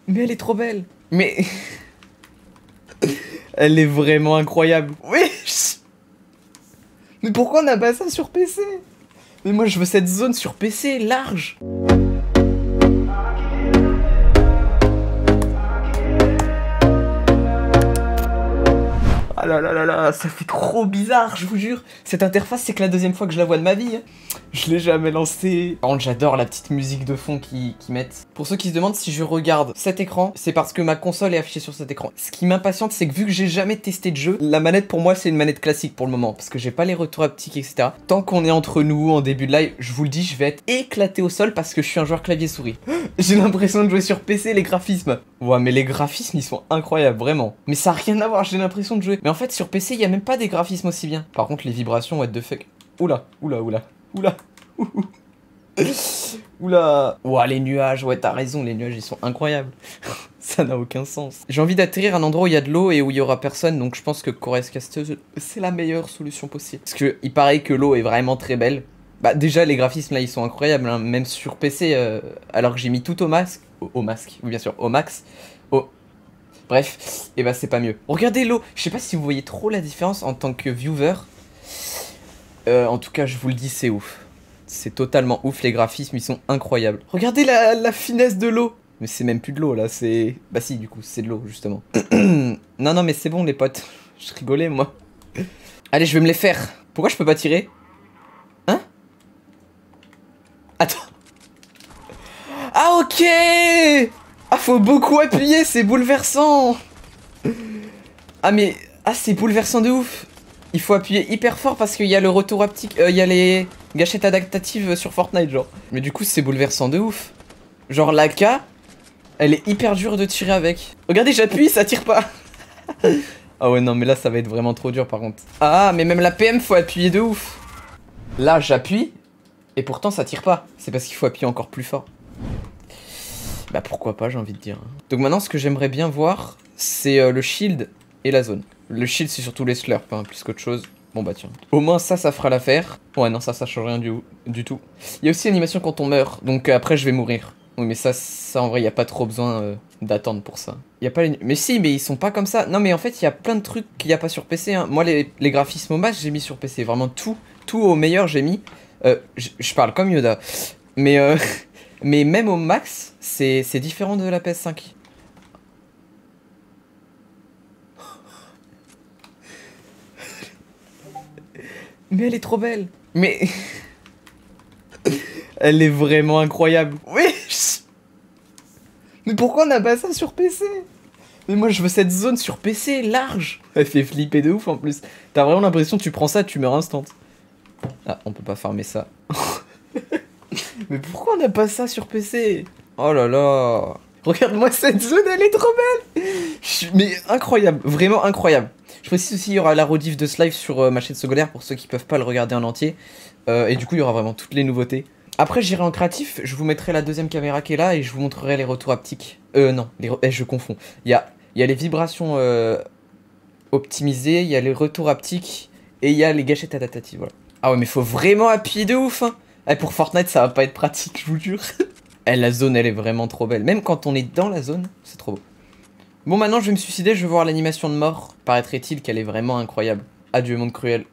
Mais elle est trop belle. Mais... Elle est vraiment incroyable. Oui. Mais pourquoi on n'a pas ça sur PC? Mais moi je veux cette zone sur PC, large. Ah là là là là, ça fait trop bizarre, je vous jure. Cette interface, c'est que la deuxième fois que je la vois de ma vie. Je l'ai jamais lancée. Par contre, j'adore la petite musique de fond qu'ils mettent. Pour ceux qui se demandent si je regarde cet écran, c'est parce que ma console est affichée sur cet écran. Ce qui m'impatiente, c'est que vu que j'ai jamais testé de jeu, la manette pour moi, c'est une manette classique pour le moment. Parce que j'ai pas les retours haptiques, etc. Tant qu'on est entre nous, en début de live, je vous le dis, je vais être éclaté au sol parce que je suis un joueur clavier-souris. J'ai l'impression de jouer sur PC, les graphismes. Ouais, mais les graphismes, ils sont incroyables, vraiment. Mais ça a rien à voir, j'ai l'impression de jouer. Mais en fait, sur PC, il y a même pas des graphismes aussi bien. Par contre, les vibrations, what the fuck. Oula, oula, oula, oula. Oula. Ouah, les nuages, ouais, t'as raison, les nuages, ils sont incroyables. Ça n'a aucun sens. J'ai envie d'atterrir à un endroit où il y a de l'eau et où il y aura personne, donc je pense que Correscasteuse, c'est la meilleure solution possible. Parce que il paraît que l'eau est vraiment très belle. Bah déjà, les graphismes, là, ils sont incroyables, hein, même sur PC, alors que j'ai mis tout au masque. Au masque, oui, bien sûr, au max. Bref, et bah c'est pas mieux. Regardez l'eau, je sais pas si vous voyez trop la différence en tant que viewer. En tout cas, je vous le dis, c'est ouf. C'est totalement ouf, les graphismes, ils sont incroyables. Regardez la finesse de l'eau. Mais c'est même plus de l'eau, là, c'est... Bah si, du coup, c'est de l'eau, justement. Non, non, mais c'est bon, les potes. Je rigolais, moi. Allez, je vais me les faire. Pourquoi je peux pas tirer? Hein? Attends. Ah, ok! Ah, faut beaucoup appuyer, c'est bouleversant. Ah, mais... Ah, c'est bouleversant de ouf. Il faut appuyer hyper fort parce qu'il y a le retour haptique, il y a les gâchettes adaptatives sur Fortnite, genre. Mais du coup, c'est bouleversant de ouf. Genre, la K, elle est hyper dure de tirer avec. Regardez, j'appuie, ça tire pas. Ah ouais, non, mais là, ça va être vraiment trop dur, par contre. Ah, mais même la PM, faut appuyer de ouf. Là, j'appuie, et pourtant, ça tire pas. C'est parce qu'il faut appuyer encore plus fort. Bah, pourquoi pas, j'ai envie de dire. Donc maintenant, ce que j'aimerais bien voir, c'est le shield et la zone. Le shield, c'est surtout les slurps, hein, plus qu'autre chose. Bon bah tiens. Au moins ça fera l'affaire. Ouais non, ça change rien du tout. Il y a aussi l'animation quand on meurt, donc après je vais mourir. Oui mais ça en vrai, il n'y a pas trop besoin d'attendre pour ça. Il y a pas les... Mais si, mais ils sont pas comme ça. Non mais en fait, il y a plein de trucs qu'il n'y a pas sur PC. Hein. Moi, les graphismes au max, j'ai mis sur PC. Vraiment tout au meilleur, j'ai mis. Je parle comme Yoda. Mais, mais même au max, c'est différent de la PS5. Mais elle est trop belle. Mais... Elle est vraiment incroyable. Oui. Mais pourquoi on n'a pas ça sur PC? Mais moi je veux cette zone sur PC, large. Elle fait flipper de ouf en plus. T'as vraiment l'impression que tu prends ça, tu meurs instant. Ah, on peut pas farmer ça. Mais pourquoi on n'a pas ça sur PC? Oh là là. Regarde-moi cette zone, elle est trop belle. Mais incroyable, vraiment incroyable. Je précise aussi, il y aura la rediff de ce live sur ma chaîne secondaire pour ceux qui peuvent pas le regarder en entier. Et du coup, il y aura vraiment toutes les nouveautés. Après, j'irai en créatif, je vous mettrai la deuxième caméra qui est là et je vous montrerai les retours haptiques. Non, je confonds. Il y a les vibrations optimisées, il y a les retours haptiques et il y a les gâchettes adaptatives. Voilà. Ah ouais, mais faut vraiment appuyer de ouf. Hein. Et pour Fortnite, ça va pas être pratique, je vous jure. La zone, elle est vraiment trop belle. Même quand on est dans la zone, c'est trop beau. Bon, maintenant, je vais me suicider, je vais voir l'animation de mort. Paraîtrait-il qu'elle est vraiment incroyable. Adieu, monde cruel.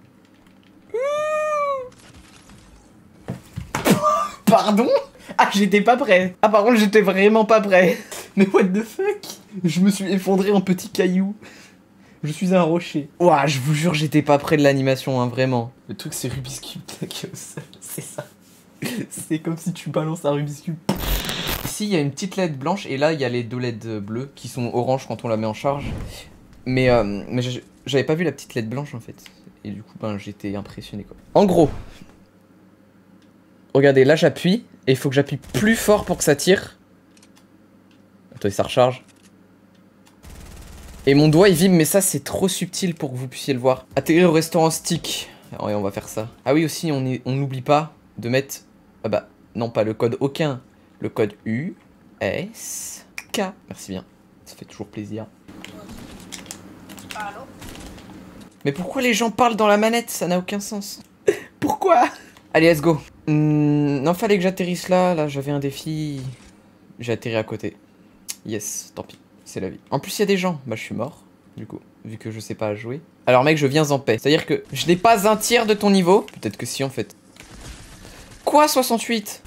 Pardon? Ah, j'étais pas prêt. Ah, par contre, j'étais vraiment pas prêt. Mais what the fuck? Je me suis effondré en petits cailloux. Je suis un rocher. Ouah, je vous jure, j'étais pas prêt de l'animation, hein, vraiment. Le truc, c'est Rubik's Cube, c'est ça. C'est comme si tu balances un Rubik's Cube. Ici, il y a une petite LED blanche, et là, il y a les deux LED bleues, qui sont oranges quand on la met en charge. Mais j'avais pas vu la petite LED blanche, en fait. Et du coup, ben, j'étais impressionné, quoi. En gros... Regardez, là j'appuie, et il faut que j'appuie plus fort pour que ça tire. Attendez, ça recharge. Et mon doigt il vibre, mais ça c'est trop subtil pour que vous puissiez le voir. Atterrir au restaurant stick. Ouais, on va faire ça. Ah oui, aussi, on n'oublie pas de mettre... Ah bah, non, pas le code aucun. Le code USK. Merci bien, ça fait toujours plaisir. Allô? Mais pourquoi les gens parlent dans la manette? Ça n'a aucun sens. Pourquoi? Allez, let's go. Non, fallait que j'atterrisse là. Là, j'avais un défi. J'ai atterri à côté. Yes, tant pis, c'est la vie. En plus, il y a des gens. Bah, je suis mort, du coup, vu que je sais pas jouer. Alors, mec, je viens en paix. C'est-à-dire que je n'ai pas un tiers de ton niveau. Peut-être que si, en fait. Quoi, 68?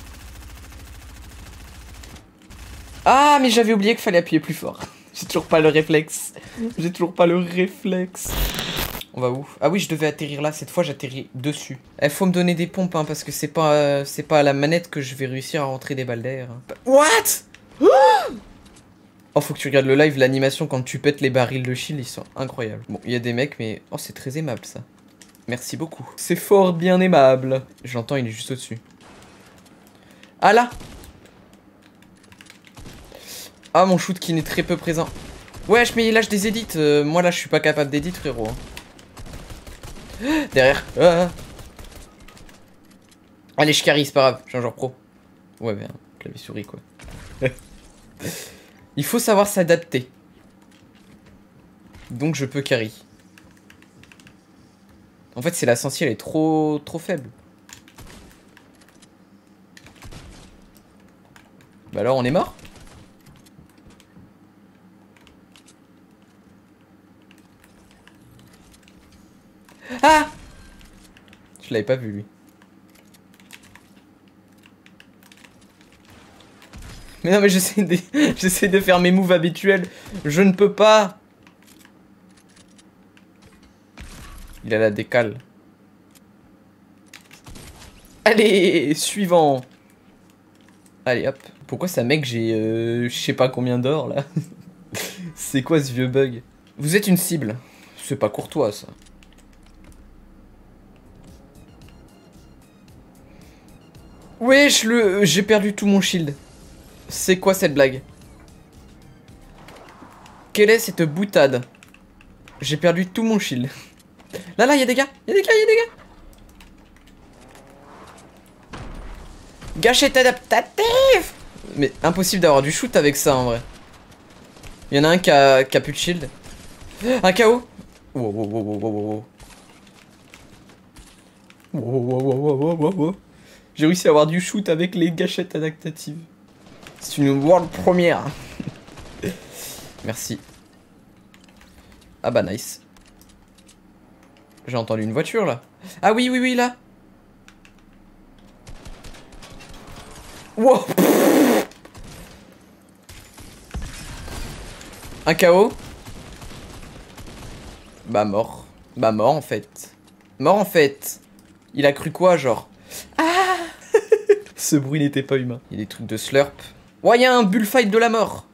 Ah, mais j'avais oublié qu'il fallait appuyer plus fort. J'ai toujours pas le réflexe. J'ai toujours pas le réflexe. On va où? Ah oui, je devais atterrir là. Cette fois, j'atterris dessus. Il faut me donner des pompes, hein, parce que c'est pas à la manette que je vais réussir à rentrer des balles d'air. What? Oh, faut que tu regardes le live, l'animation quand tu pètes les barils de shield, ils sont incroyables. Bon, il y a des mecs, mais... Oh, c'est très aimable, ça. Merci beaucoup. C'est fort bien aimable. J'entends, il est juste au-dessus. Ah, là! Ah, mon shoot qui n'est très peu présent. Wesh, mais il lâche des edits. Moi, là, je suis pas capable d'édit, frérot. Derrière. Ah. Allez, je carry, c'est pas grave. Je suis un joueur pro. Ouais, mais clavier souris, quoi. Il faut savoir s'adapter. Donc, je peux carry. En fait, c'est la sensi, elle est trop faible. Bah alors, on est mort? Ah! Je l'avais pas vu, lui. Mais non, mais j'essaie de faire mes moves habituels. Je ne peux pas. Il a la décale. Allez, suivant. Allez, hop. Pourquoi ça, mec, j'ai je sais pas combien d'or, là? C'est quoi ce vieux bug? Vous êtes une cible. C'est pas courtois, ça. Wesh, j'ai perdu tout mon shield. C'est quoi cette blague? Quelle est cette boutade? J'ai perdu tout mon shield. Là, y'a des gars, y'a des gars. Gâchette adaptative. Mais impossible d'avoir du shoot avec ça, en vrai. Y'en a un qui a plus de shield. Un KO. Wow. J'ai réussi à avoir du shoot avec les gâchettes adaptatives. C'est une world première. Merci. Ah bah nice. J'ai entendu une voiture là. Ah oui là. Wow. Un KO. Bah mort. Bah mort en fait. Mort en fait. Il a cru quoi genre? Ah. Ce bruit n'était pas humain. Il y a des trucs de slurp. Ouais, il y a un bullfight de la mort.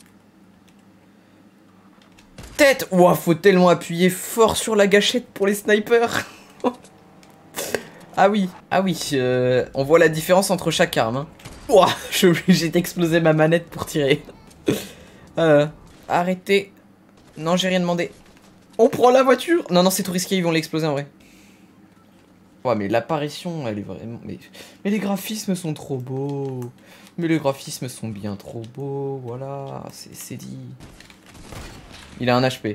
Tête. Ouah, faut tellement appuyer fort sur la gâchette pour les snipers. Ah oui, on voit la différence entre chaque arme. Hein. Ouah, je suis obligé d'exploser ma manette pour tirer. Arrêtez. Non, j'ai rien demandé. On prend la voiture. Non, c'est trop risqué, ils vont l'exploser en vrai. Ouais, mais l'apparition, elle est vraiment... Mais les graphismes sont trop beaux. Mais les graphismes sont bien trop beaux. Voilà, c'est dit. Il a un HP.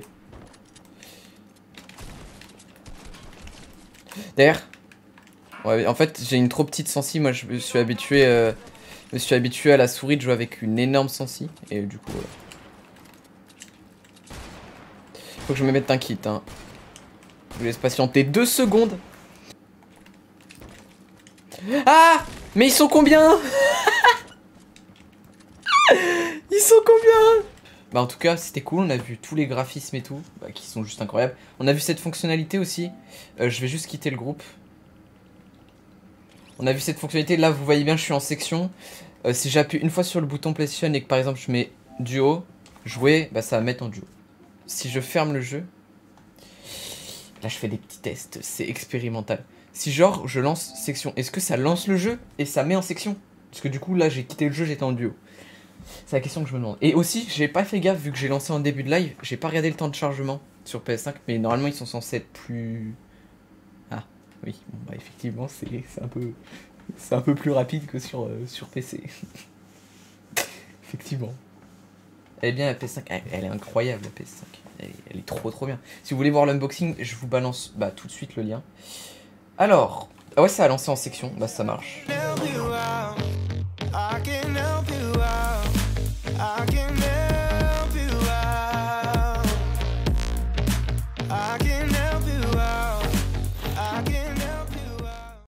Derrière. Ouais, en fait, j'ai une trop petite sensi. Moi, je me suis habitué à la souris de jouer avec une énorme sensi. Et du coup, voilà. Faut que je me mette un kit, hein. Je vous laisse patienter 2 secondes. Ah! Mais ils sont combien? Ils sont combien? Bah en tout cas c'était cool, on a vu tous les graphismes et tout, bah, qui sont juste incroyables. On a vu cette fonctionnalité aussi, je vais juste quitter le groupe. On a vu cette fonctionnalité, là vous voyez bien je suis en section. Si j'appuie une fois sur le bouton PlayStation et que par exemple je mets duo, jouer, bah ça va mettre en duo. Si je ferme le jeu, là je fais des petits tests, c'est expérimental. Si genre je lance section, est-ce que ça lance le jeu et ça met en section? Parce que du coup là j'ai quitté le jeu, j'étais en duo. C'est la question que je me demande. Et aussi j'ai pas fait gaffe vu que j'ai lancé en début de live, j'ai pas regardé le temps de chargement sur PS5, mais normalement ils sont censés être plus... Ah oui, bon, bah effectivement c'est un peu plus rapide que sur PC. Effectivement. Elle est bien la PS5, elle est incroyable la PS5, elle est trop bien. Si vous voulez voir l'unboxing, je vous balance tout de suite le lien. Alors, ah ouais ça a lancé en section, bah ça marche.